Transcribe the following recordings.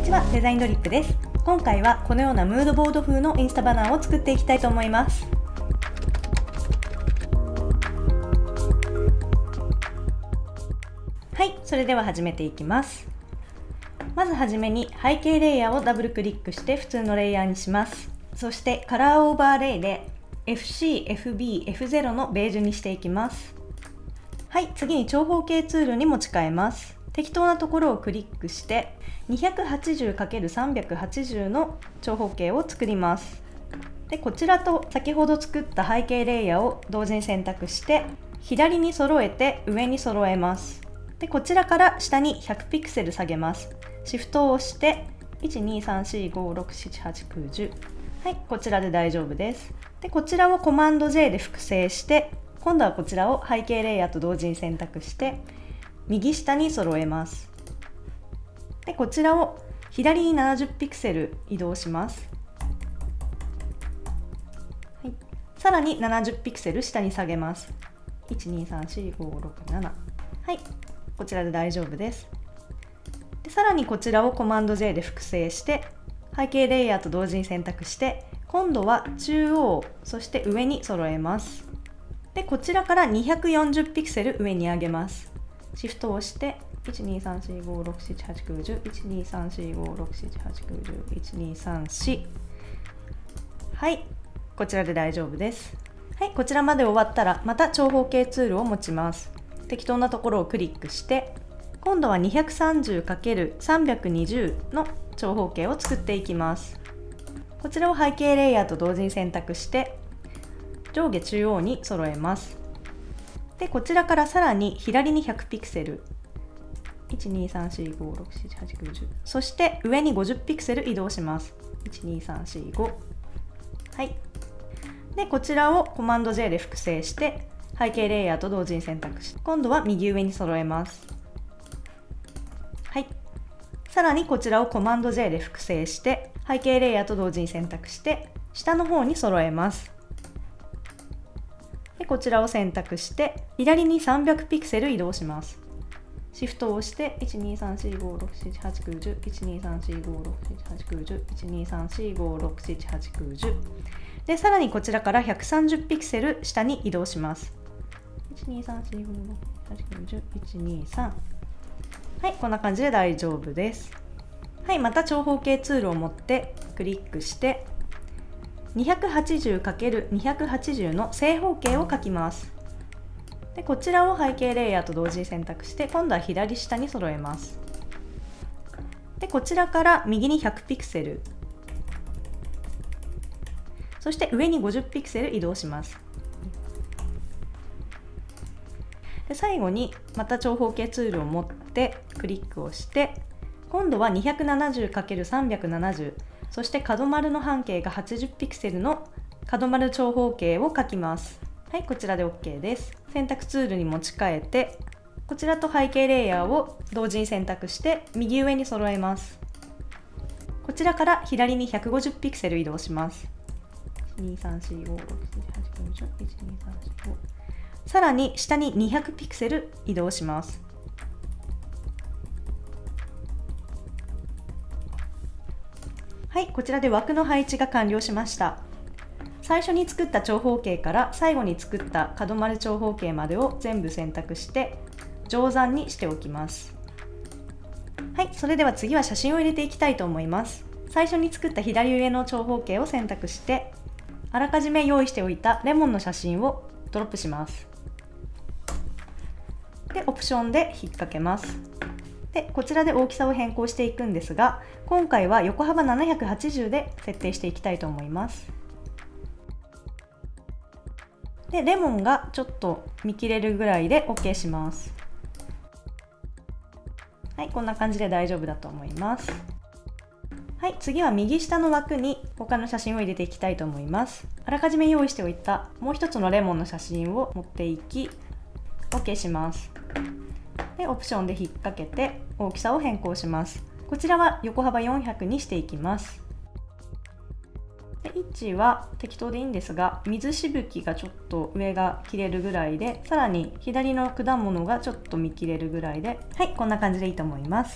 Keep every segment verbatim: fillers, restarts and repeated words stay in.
ちは、デザインドリップです。今回はこのようなムードボード風のインスタバナーを作っていきたいと思います。はい、それでは始めていきます。まずはじめに背景レイヤーをダブルクリックして普通のレイヤーにします。そしてカラーオーバーレイで エフシー、エフビー、エフゼロ のベージュにしていきます。はい、次に長方形ツールに持ち替えます。適当なところをクリックして にひゃくはちじゅうかけるさんびゃくはちじゅう の長方形を作ります。で、こちらと先ほど作った背景レイヤーを同時に選択して左に揃えて上に揃えます。で、こちらから下にひゃくピクセル下げます。シフトを押していちにさんしごろくしちはちきゅうじゅう、はい、こちらで大丈夫です。で、こちらをコマンド ジェイ で複製して今度はこちらを背景レイヤーと同時に選択して右下に揃えます。で、こちらを左にななじゅうピクセル移動します。はい、さらにななじゅうピクセル下に下げます。いちにさんしごろくなな、はい、こちらで大丈夫です。で、さらにこちらをコマンド ジェイ で複製して背景レイヤーと同時に選択して今度は中央そして上に揃えます。で、こちらからにひゃくよんじゅうピクセル上に上げます。シフトを押していちにさんしごろくしちはちきゅうじゅう、いちにさんしごろくしちはちきゅうじゅう、いちにさんよん、はい、こちらで大丈夫です。はい、こちらまで終わったらまた長方形ツールを持ちます。適当なところをクリックして今度は にひゃくさんじゅうかけるさんびゃくにじゅう の長方形を作っていきます。こちらを背景レイヤーと同時に選択して上下中央に揃えます。で、こちらからさらに左にひゃくピクセル、いちにさんしごろくしちはちきゅうじゅう、そして上にごじゅうピクセル移動します。いちにさんしご、はい。で、こちらをコマンド ジェイ で複製して背景レイヤーと同時に選択して今度は右上に揃えます。はい。さらにこちらをコマンド ジェイ で複製して背景レイヤーと同時に選択して下の方に揃えます。で、こちらを選択して左にさんびゃくピクセル移動します。シフトを押していちにさんしごろくしちはちきゅうじゅう、いちにさんしごろくしちはちきゅうじゅう、いちにさんしごろくしちはちきゅうじゅう、で、さらにこちらからひゃくさんじゅうピクセル下に移動します。いちにさんしごろくしちはちきゅうじゅう、いちにさん、はい、こんな感じで大丈夫です。はい、また長方形ツールを持ってクリックしてにひゃくはちじゅうかけるにひゃくはちじゅう の正方形を描きます。で、こちらを背景レイヤーと同時に選択して今度は左下に揃えます。で、こちらから右にひゃくピクセル、そして上にごじゅうピクセル移動します。で、最後にまた長方形ツールを持ってクリックをして今度は にひゃくななじゅうかけるさんびゃくななじゅう、そして角丸の半径がはちじゅうピクセルの角丸長方形を描きます。はい、こちらで OK です。選択ツールに持ち替えてこちらと背景レイヤーを同時に選択して右上に揃えます。こちらから左にひゃくごじゅうピクセル移動します。いちにさんしごろくしちはちきゅうじゅう、いちにさんしご、さらに下ににひゃくピクセル移動します。はい、こちらで枠の配置が完了しました。最初に作った長方形から最後に作った角丸長方形までを全部選択して定山にしておきます。はい、それでは次は写真を入れていきたいと思います。最初に作った左上の長方形を選択してあらかじめ用意しておいたレモンの写真をドロップします。で、オプションで引っ掛けます。で、こちらで大きさを変更していくんですが今回は横幅ななひゃくはちじゅうで設定していきたいと思います。で、レモンがちょっと見切れるぐらいで OK します。はい、こんな感じで大丈夫だと思います。はい、次は右下の枠に他の写真を入れていきたいと思います。あらかじめ用意しておいたもう一つのレモンの写真を持っていき OK します。で、オプションで引っ掛けて大きさを変更します。こちらは横幅よんひゃくにしていきます。で、位置は適当でいいんですが水しぶきがちょっと上が切れるぐらいでさらに左の果物がちょっと見切れるぐらいで、はい、こんな感じでいいと思います。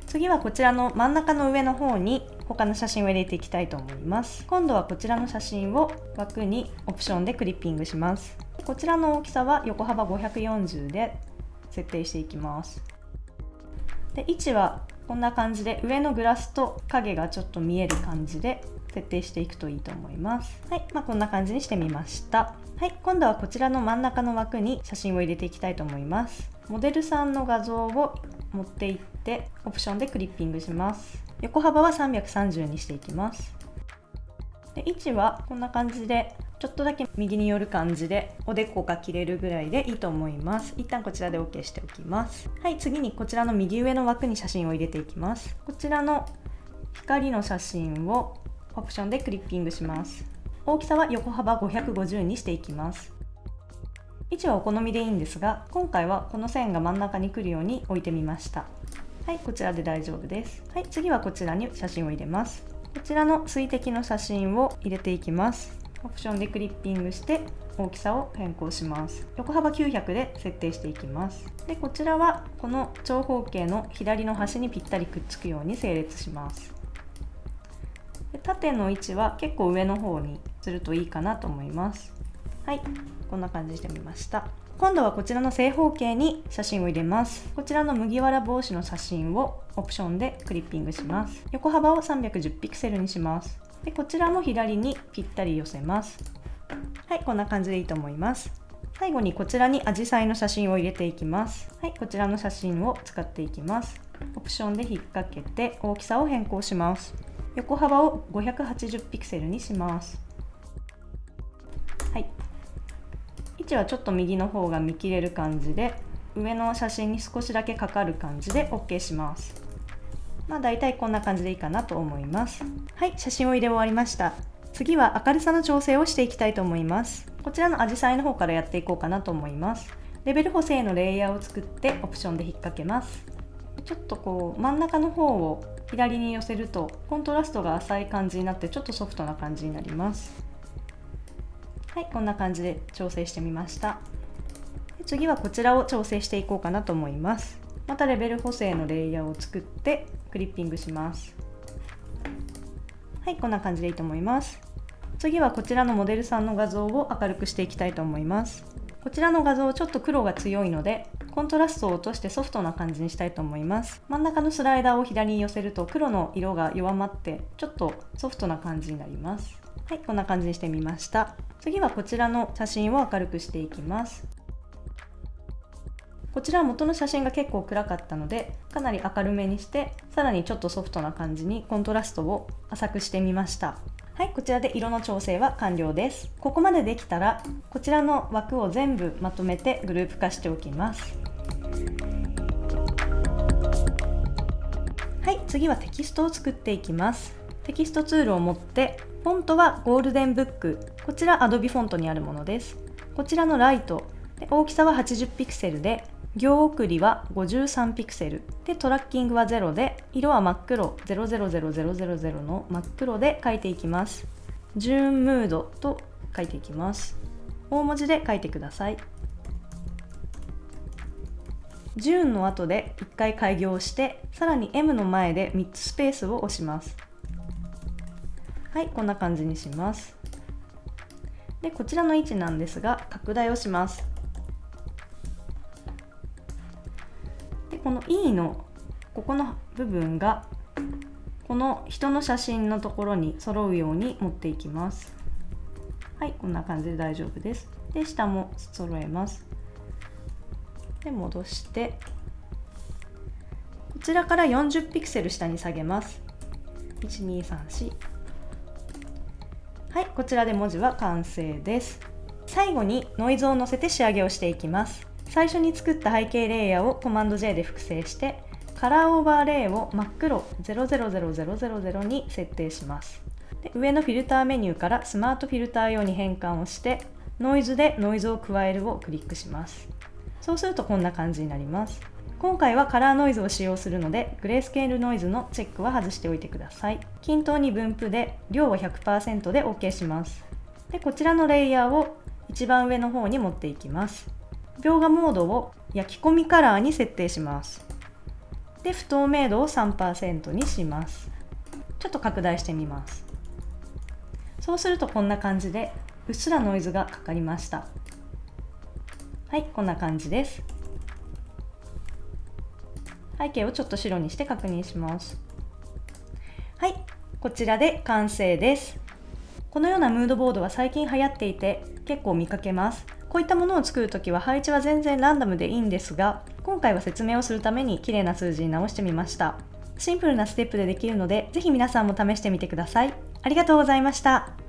次はこちらの真ん中の上の方に他の写真を入れていきたいと思います。今度はこちらの写真を枠にオプションでクリッピングします。こちらの大きさは横幅ごひゃくよんじゅうで設定していきます。で、位置はこんな感じで上のグラスと影がちょっと見える感じで設定していくといいと思います。はい、まあ、こんな感じにしてみました。はい、今度はこちらの真ん中の枠に写真を入れていきたいと思います。モデルさんの画像を持っていってオプションでクリッピングします。横幅はさんびゃくさんじゅうにしていきます。で、位置はこんな感じでちょっとだけ右に寄る感じでおでこが切れるぐらいでいいと思います。一旦こちらで OK しておきます。はい、次にこちらの右上の枠に写真を入れていきます。こちらの光の写真をオプションでクリッピングします。大きさは横幅ごひゃくごじゅうにしていきます。位置はお好みでいいんですが、今回はこの線が真ん中に来るように置いてみました。はい、こちらで大丈夫です。はい、次はこちらに写真を入れます。こちらの水滴の写真を入れていきます。オプションでクリッピングして大きさを変更します。横幅きゅうひゃくで設定していきます。で、こちらはこの長方形の左の端にぴったりくっつくように整列します。で、縦の位置は結構上の方にするといいかなと思います。はい、こんな感じにしてみました。今度はこちらの正方形に写真を入れます。こちらの麦わら帽子の写真をオプションでクリッピングします。横幅をさんびゃくじゅうピクセルにします。で、こちらも左にぴったり寄せます。はい、こんな感じでいいと思います。最後にこちらにアジサイの写真を入れていきます。はい、こちらの写真を使っていきます。オプションで引っ掛けて大きさを変更します。横幅をごひゃくはちじゅうピクセルにします。はい、位置はちょっと右の方が見切れる感じで、上の写真に少しだけかかる感じで OK します。まあ、だいたいこんな感じでいいかなと思います。はい、写真を入れ終わりました。次は明るさの調整をしていきたいと思います。こちらのアジサイの方からやっていこうかなと思います。レベル補正のレイヤーを作ってオプションで引っ掛けます。ちょっとこう真ん中の方を左に寄せるとコントラストが浅い感じになってちょっとソフトな感じになります。はい、こんな感じで調整してみました。次はこちらを調整していこうかなと思います。またレベル補正のレイヤーを作ってクリッピングします。はい、こんな感じでいいと思います。次はこちらのモデルさんの画像を明るくしていきたいと思います。こちらの画像ちょっと黒が強いのでコントラストを落としてソフトな感じにしたいと思います。真ん中のスライダーを左に寄せると黒の色が弱まってちょっとソフトな感じになります。はい、こんな感じにしてみました。次はこちらの写真を明るくしていきます。こちらは元の写真が結構暗かったのでかなり明るめにしてさらにちょっとソフトな感じにコントラストを浅くしてみました。はい、こちらで色の調整は完了です。ここまでできたらこちらの枠を全部まとめてグループ化しておきます。はい、次はテキストを作っていきます。テキストツールを持ってフォントはゴールデンブック、こちら Adobe フォントにあるものです。こちらのライトで大きさははちじゅうピクセルで行送りはごじゅうさんピクセルでトラッキングはゼロで色は真っ黒ゼロゼロゼロゼロゼロゼロの真っ黒で書いていきます。ジューンムードと書いていきます。大文字で書いてください。ジューンの後でいっかい開業してさらに エム の前でみっつスペースを押します。はい、こんな感じにします。で、こちらの位置なんですが拡大をします。で、この E のここの部分がこの人の写真のところに揃うように持っていきます。はい、こんな感じで大丈夫です。で、下も揃えます。で、戻してこちらからよんじゅうピクセル下に下げます。いちにさんし。はい、こちらで文字は完成です。最後にノイズを乗せて仕上げをしていきます。最初に作った背景レイヤーをコマンド ジェイ で複製してカラーオーバーレイを真っ黒ゼロゼロゼロゼロゼロゼロに設定します。で、上のフィルターメニューからスマートフィルター用に変換をしてノイズでノイズを加えるをクリックします。そうするとこんな感じになります。今回はカラーノイズを使用するのでグレースケールノイズのチェックは外しておいてください。均等に分布で量は ひゃくパーセント で OK します。で、こちらのレイヤーを一番上の方に持っていきます。描画モードを焼き込みカラーに設定します。 で、不透明度を さんパーセント にします。ちょっと拡大してみます。そうするとこんな感じでうっすらノイズがかかりました。はい、こんな感じです。背景をちょっと白にして確認します。はい、こちらで完成です。このようなムードボードは最近流行っていて結構見かけます。こういったものを作るときは配置は全然ランダムでいいんですが、今回は説明をするために綺麗な数字に直してみました。シンプルなステップでできるので、ぜひ皆さんも試してみてください。ありがとうございました。